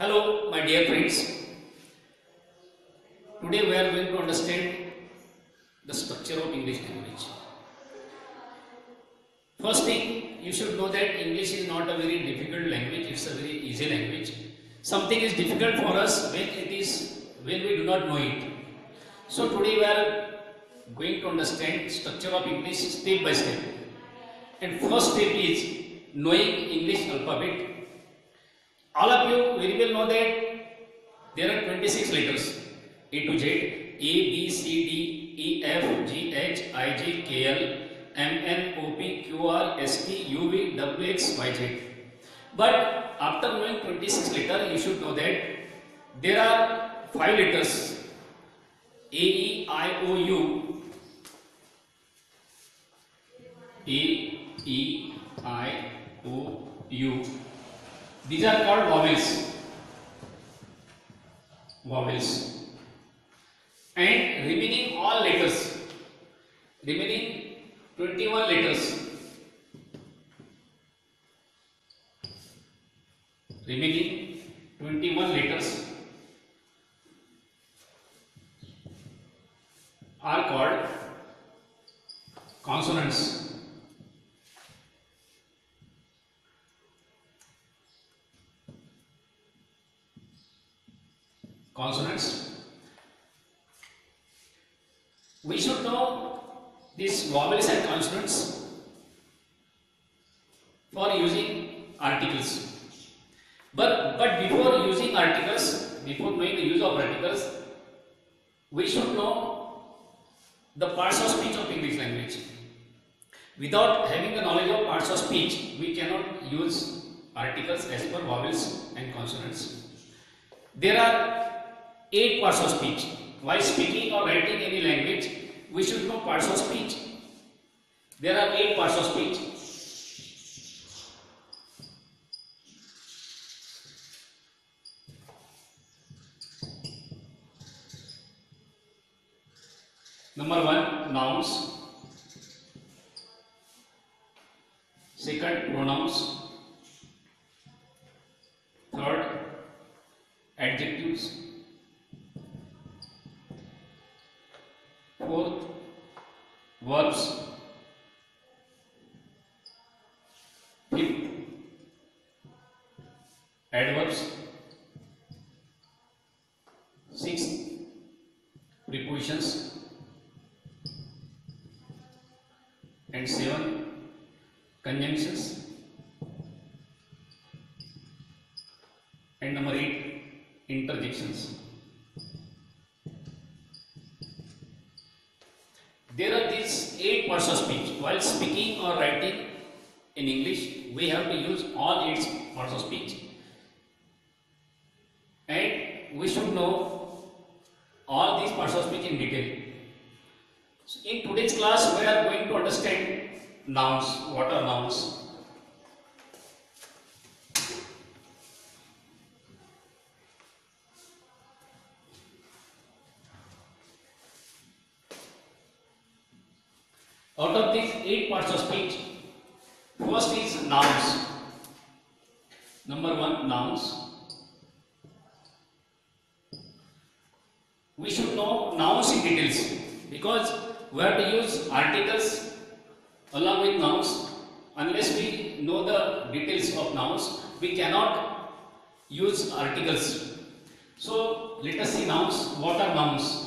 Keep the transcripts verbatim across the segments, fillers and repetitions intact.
Hello, my dear friends. Today we are going to understand the structure of English language. First thing, you should know that English is not a very difficult language, it's a very easy language. Something is difficult for us when it is when we do not know it. So today we are going to understand structure of English step by step. And first step is knowing English alphabet. All of you very well know that there are twenty-six letters A to Z, A, B, C, D, E, F, G, H, I, J, K, L, M, N, O, P, Q, R, S, T, U, V, W, X, Y, Z. But after knowing twenty-six letters, you should know that there are five letters A, E, I, O, U, A, E, I, O, U. These are called vowels. Vowels. And remaining all letters, remaining twenty-one letters, remaining twenty-one letters are called consonants. Consonants. We should know these vowels and consonants for using articles. But, but before using articles, before knowing the use of articles, we should know the parts of speech of English language. Without having the knowledge of parts of speech, we cannot use articles as per vowels and consonants. There are eight parts of speech. While speaking or writing any language, we should know parts of speech. There are eight parts of speech. Number one, nouns. Second, pronouns. Third, adjectives. Fourth, verbs. Fifth, adverbs. Sixth, prepositions. And seven, conjunctions. And number eight, interjections. There are these eight parts of speech. While speaking or writing in English, we have to use all eight parts of speech. And we should know all these parts of speech in detail. So in today's class, we are going to understand nouns. What are nouns? Out of these eight parts of speech, first is nouns. Number one, nouns. We should know nouns in details because we have to use articles along with nouns. Unless we know the details of nouns, we cannot use articles. So let us see nouns. What are nouns?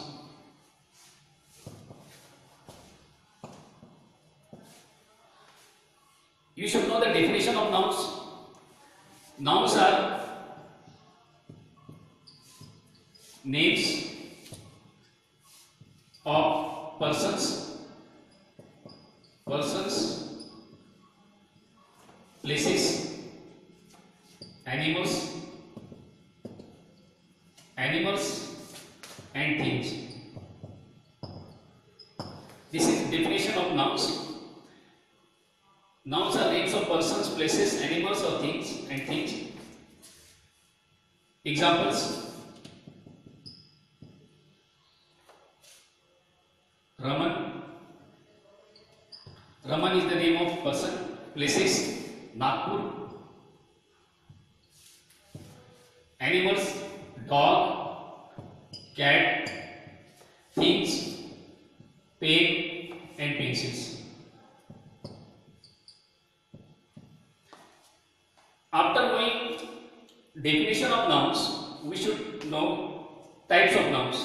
You should know the definition of nouns. Nouns are names of persons, persons, places, animals, animals and things. This is the definition of nouns. Nouns are names of persons, places, animals or things and things. Examples: Raman. Raman is the name of person. Places: Nagpur. animals, dog, cat, things, pen and pencils. After knowing definition of nouns, we should know types of nouns.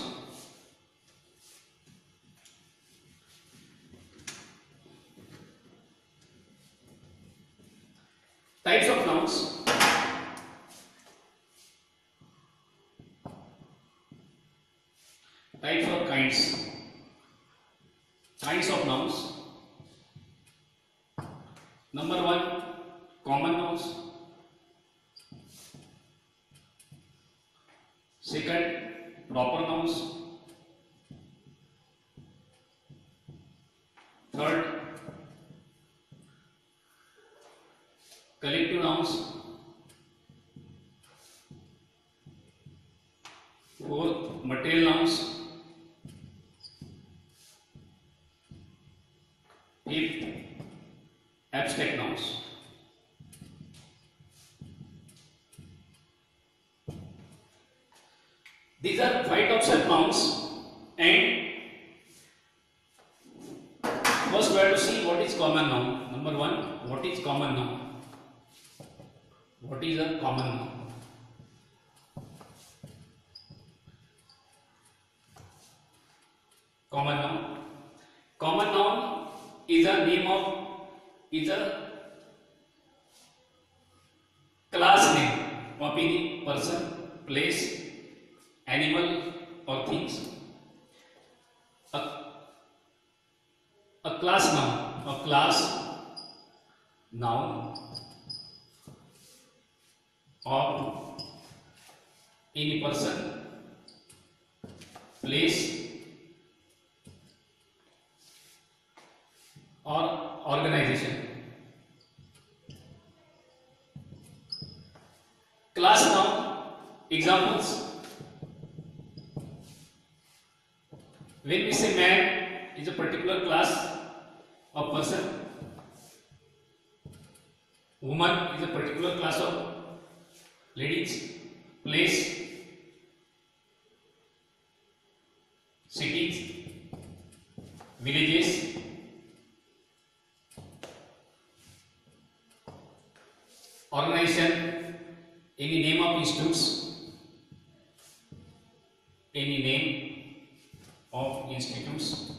Types of nouns. Types or kinds. Kinds of nouns. Number one, common nouns. Second, proper nouns. Third, collective nouns. Fourth, material nouns. Fifth, abstract nouns. These are five types of nouns, and first we have to see what is common noun. Number one, what is common noun? What is a common noun? Common noun. Common noun is a name of is a class name of any person, place, animal or things. A, a class noun, a class noun of any person, place or organization. Class noun examples. When we say man is a particular class of person, woman is a particular class of ladies, place, cities, villages, organization, any name of institutes, any name of institutes.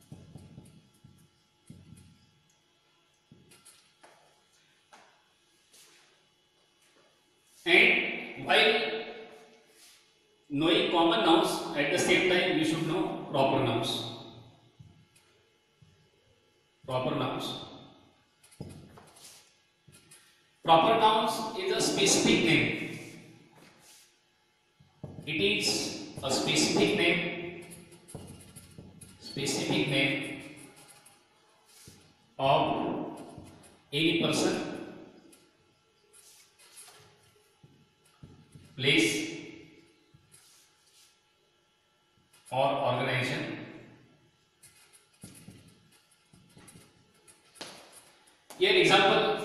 And while knowing common nouns, at the same time we should know proper nouns. Proper nouns. Proper nouns is a specific name. It is a specific name, specific name of any person, place or organization. Here example,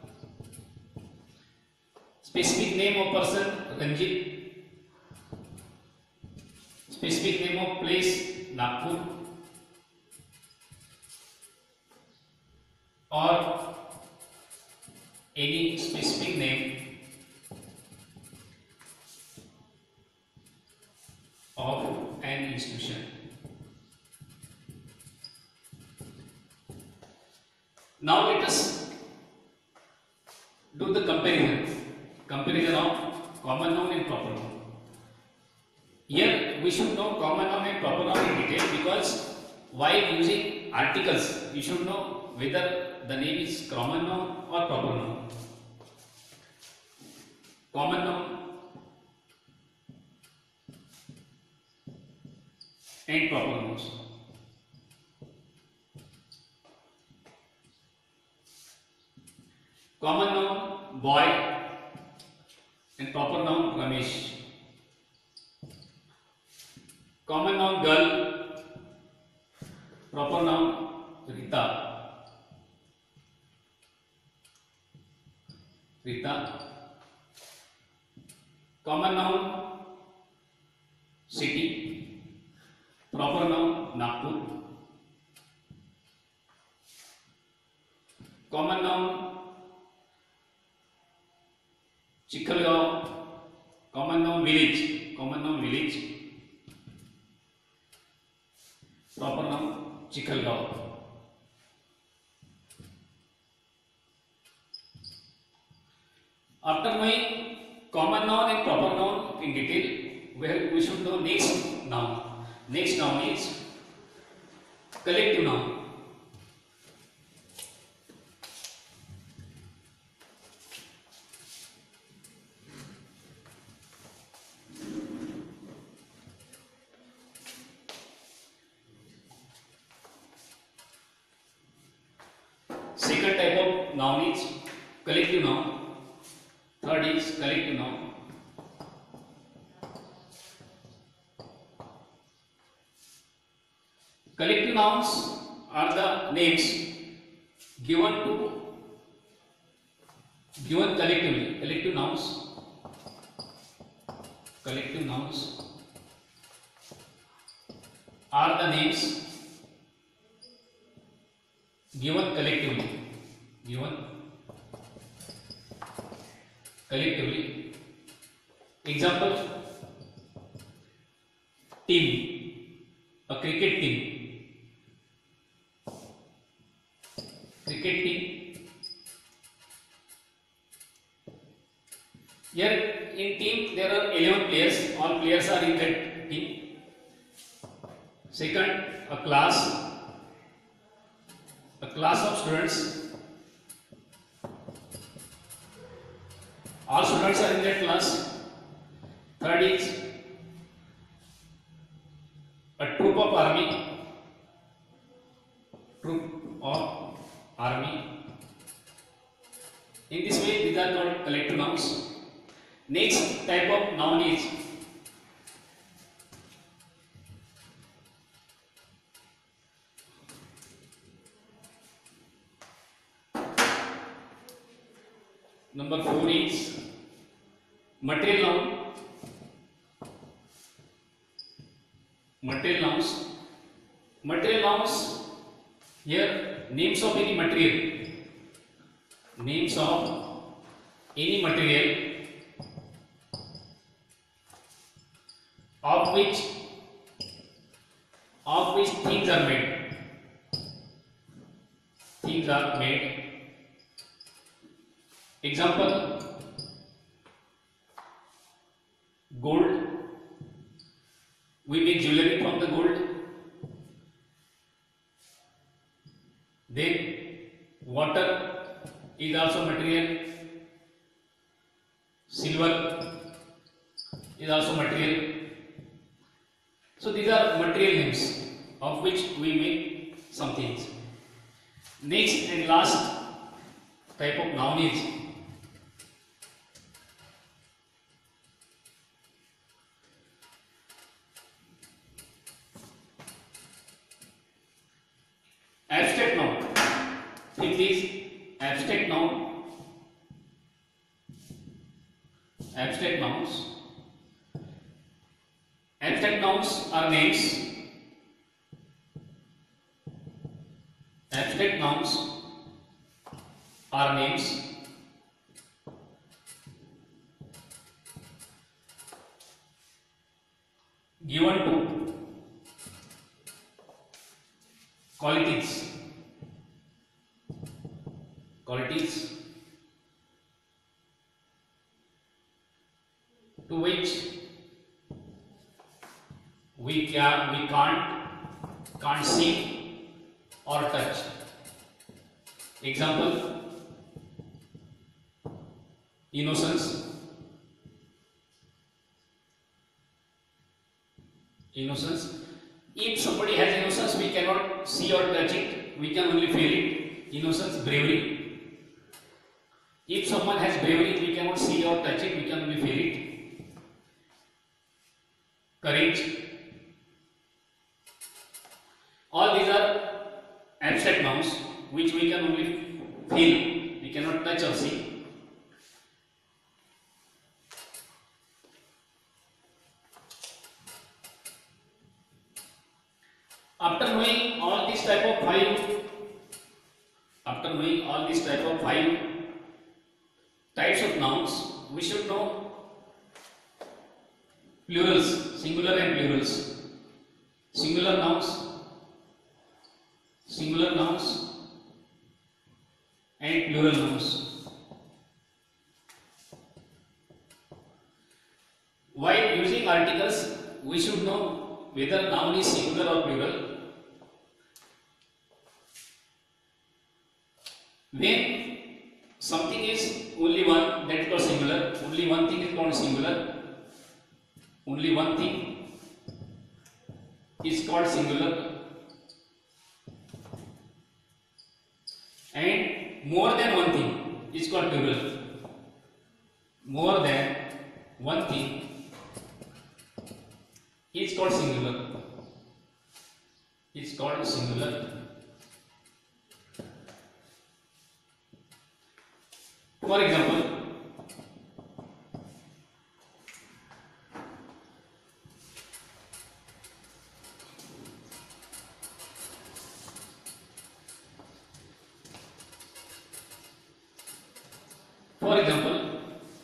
specific name of person Ranjit, specific name of place Nagpur, or any specific name of an institution. Now let us do the comparison. Comparison of common noun and proper noun. Here we should know common noun and proper noun in detail, because while using articles you should know whether the name is common noun or proper noun. Common noun and proper nouns. Common noun boy and proper noun Ramesh. Common noun girl, proper noun Rita. Rita. Common noun city, proper noun Nagpur. Common noun Chikhalgaon. Common noun village, common noun village, proper noun Chikhalgaon. After knowing common noun and proper noun in detail, we, have, we should know next noun. Next noun is collective noun. Second type of noun is collective noun. Third is collective noun. Collective nouns are the names given to given collectively. Collective nouns. Collective nouns are the names given collectively. Given collectively. Example: team, a cricket team. Cricket team. Here in team there are eleven players. All players are in that team. Second, a class. A class of students. All students are in that class. Third is a troop of army. Troop of army. In this way, these are called collective nouns. Next type of noun is number four is material noun. Material nouns. Material nouns, here names of any material. Names of any material of which of which things are made. Things are made. Example: gold. We make jewelry from the gold. Then water is also material. Silver is also material. So these are material names of which we make some things. Next and last type of noun is abstract noun. Fifth is abstract noun. Abstract nouns. Abstract nouns are names. Abstract nouns are names given to qualities. Qualities to which we can we can't can't see or touch. Example: innocence. Innocence. If somebody has innocence, we cannot see or touch it. We can only feel it. Innocence. Bravery. If someone has bravery, we cannot see or touch it. We can only feel it. Courage. All these are abstract nouns which we can only feel. We cannot touch or see. After knowing all these type of five, after knowing all these type of five types of nouns, we should know plurals, singular and plurals. Singular nouns, singular nouns and plural nouns. While using articles, we should know whether noun is singular or plural. When something is only one, that is called singular. Only one thing is called singular. Only one thing is called singular. And more than one thing is called plural. More than one thing is called singular. It's called singular. For example, for example,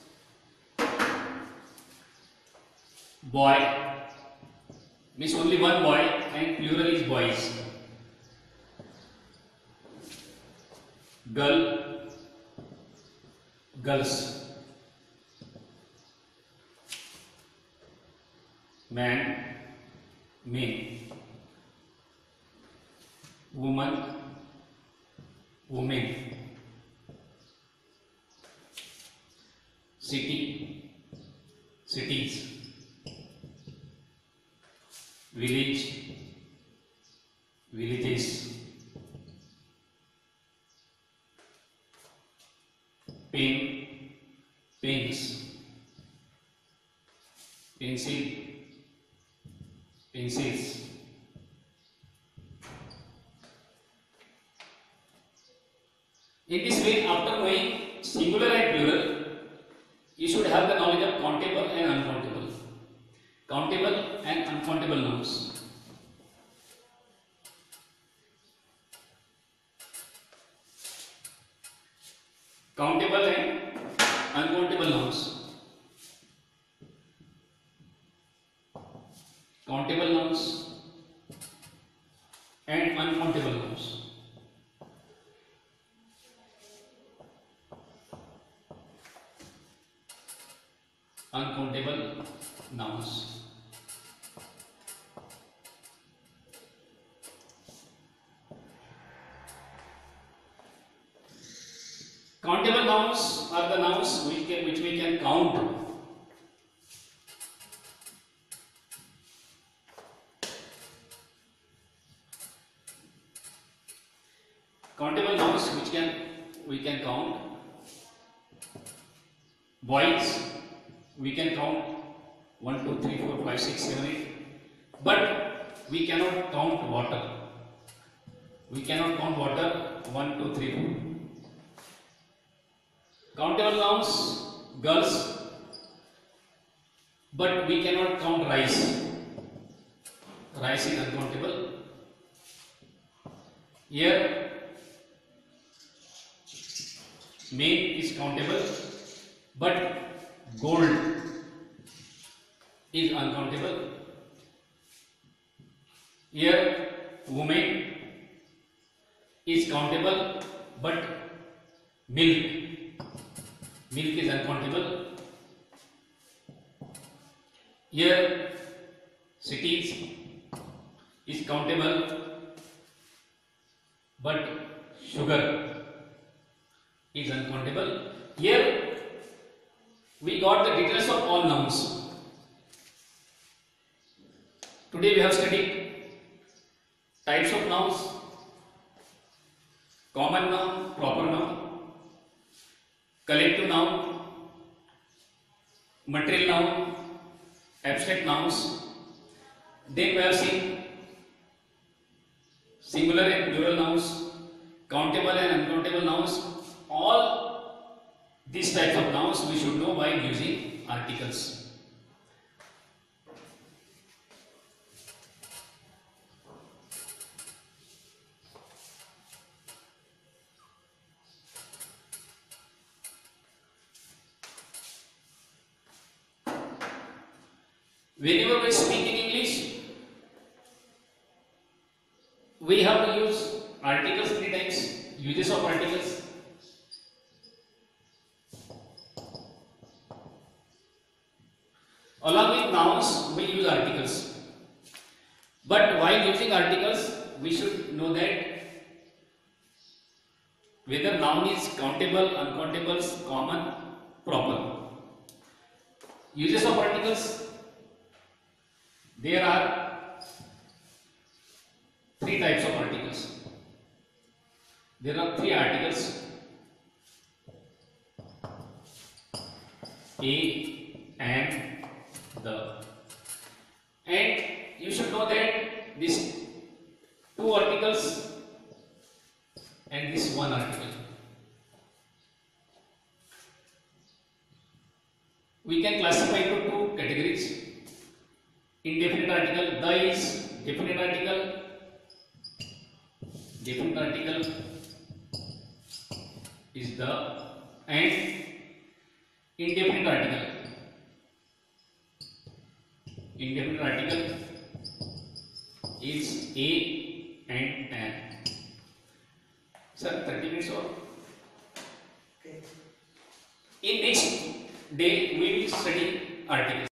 boy means only one boy and plural is boys. Girl, girls. Man, men. Woman, women. City, cities. Village, villages. Pen, pens. Pencil, pencils. In this way, after knowing singular and plural, you should have the knowledge of countable and uncountable. Countable and uncountable nouns. Countable and uncountable nouns. Countable nouns and uncountable nouns. Uncountable nouns. Countable nouns are the nouns which, can, which we can count. Countable nouns which can we can count. Boys, we can count one, two, three, four, five, six, seven, eight. But we cannot count water. We cannot count water one, two, three, four. Countable nouns, girls, but we cannot count rice. Rice is uncountable. Here, men is countable, but gold is uncountable. Here, woman is countable, but milk, milk is uncountable. Here, cities is countable, but sugar is uncountable. Here, we got the details of all nouns. Today we have studied types of nouns, common noun, proper noun, collective noun, material noun, abstract nouns. Then we have seen singular and plural nouns, countable and uncountable nouns. All these types of nouns we should know by using articles. whenever we speak in English, we have to use articles three times. Uses of articles. Along with nouns, we use articles. But while using articles, we should know that whether noun is countable, uncountable, common, proper. Uses of articles. There are three types of articles. There are three articles: a, and, the. And you should know that these two articles and this one article, we can classify into two categories. Indefinite article, the is definite article, definite article is the, and indefinite article, indefinite article is a and an. Sir, thirty minutes or? Okay. In next day we will study articles.